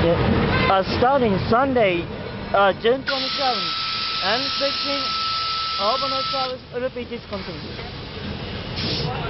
Starting Sunday, June 27th, and 16, overnight service will be discontinued.